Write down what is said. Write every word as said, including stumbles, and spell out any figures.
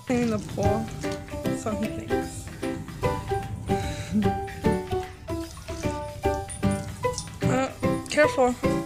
Cleaning the pool, so he thinks. uh, Careful.